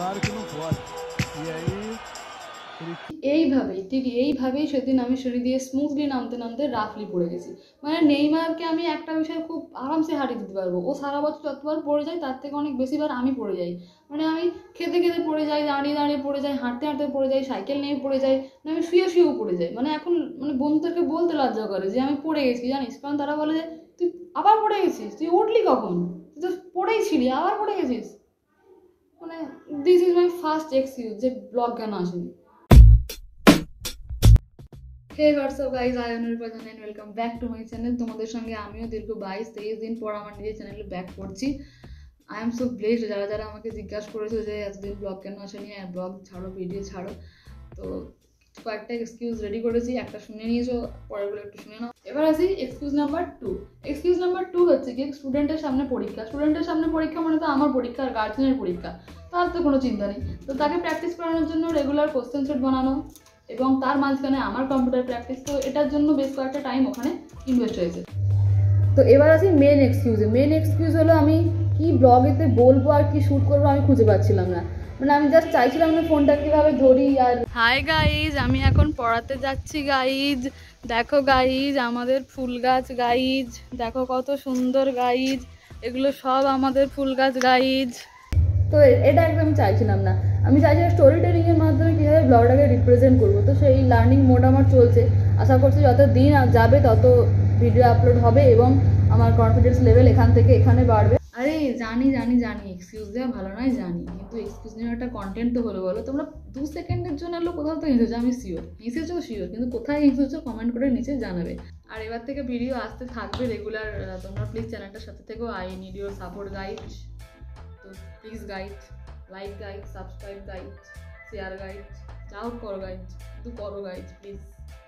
claro que não pode. E aí এইভাবেই সেদিন আমি সিঁড়ি দিয়ে স্মুথলি নামতে নামতে রাফলি পড়ে গেছি। মানে নেইমারকে আমি একটা বিষয় খুব আরামসে হারিয়ে দিতে পারবো। ও সারা বছর যতবার পড়ে যায় তার থেকে অনেক বেশিবার আমি পড়ে যাই। মানে আমি খেতে খেতে পড়ে যাই, দাঁড়িয়ে দাঁড়িয়ে পড়ে যাই, হাঁটতে হাঁটতে পড়ে যাই, সাইকেল নিয়ে পড়ে যাই, আমি শুয়েও পড়ে যাই। মানে এখন মানে বন্ধুদেরকে বলতে লজ্জা করে যে আমি পড়ে গেছি, জানিস, কারণ তারা বলে যে তুই আবার পড়ে গেছিস, তুই উঠলি কখন, তুই তো পড়েই ছিলি, আবার পড়ে গেছিস। মানে this is my first excuse যে ব্লগ কেন আসেনি। Hey what's up guys, I am এবার জানেন, welcome back to my channel. তোমাদের সঙ্গে আমিও দীর্ঘ 22-23 দিন পর আমার নিজের চ্যানেলে ব্যাক করছি। I am so blessed. যারা যারা আমাকে জিজ্ঞাসা করেছো যে এতদিন ব্লগ কেন আসেনি, ব্লগ ছাড়ো, ভিডিও ছাড়ো, তো কয়েকটা এক্সকিউজ রেডি করেছি, একটা শুনে নিয়েছো, পরেরগুলো একটু শুনে নাও। এবার আসি এক্সকিউজ নাম্বার 2। এক্সকিউজ নাম্বার 2 হচ্ছে কি, স্টুডেন্টের সামনে পরীক্ষা। স্টুডেন্টের সামনে পরীক্ষা মানে তো আমার পরীক্ষা আর গার্জেনের পরীক্ষা, তার তো কোনো চিন্তা নেই। তো তাকে প্র্যাকটিস করানোর জন্য রেগুলার কোশ্চেন সেট বানানো এবং তার মাঝখানে আমার কম্পিউটার প্র্যাকটিস, তো এটার জন্য বেশ কয়েকটা টাইম ওখানে ইনভেস্ট হয়েছে। তো এবার আসি মেন এক্সকিউজে। মেন এক্সকিউজ হলো আমি কি ব্লগেতে বলবো আর কি শ্যুট করবো আমি খুঁজে পাচ্ছিলাম না। মানে আমি জাস্ট চাইছিলাম না ফোনটা কীভাবে ধরি। আর হাই গাইজ, আমি এখন পড়াতে যাচ্ছি গাইজ। দেখো গাইজ আমাদের ফুল গাছ গাইজ, দেখো কত সুন্দর গাইজ, এগুলো সব আমাদের ফুল গাছ গাইজ। তো এটা একদম চাইছিলাম না। আমি চাইছিলাম স্টোরি টেলিংয়ের মাধ্যমে কীভাবে ব্লগটাকে রিপ্রেজেন্ট করবো। তো সেই লার্নিং মোড আমার চলছে। আশা করছি যত দিন যাবে তত ভিডিও আপলোড হবে এবং আমার কনফিডেন্স লেভেল এখান থেকে এখানে বাড়বে। আরে জানি জানি জানি এক্সকিউজ দেওয়া ভালো নয় জানি, কিন্তু এক্সকিউজ নেওয়ার একটা কন্টেন্ট তো হলো। বলো, তোমরা 2 সেকেন্ডের জন্য এলো কোথাও তো হেসেছো, আমি হেসেছো শিওর, কিন্তু কোথায় হেসেছো কমেন্ট করে নিচে জানাবে। আর এবার থেকে ভিডিও আসতে থাকবে রেগুলার। তোমরা প্লিজ চ্যানেলটার সাথে থেকো। I need your support guys. তো please guys, like guys, subscribe guys, share guys, যা হোক করো গাইড, কিন্তু করো গাইড প্লিজ।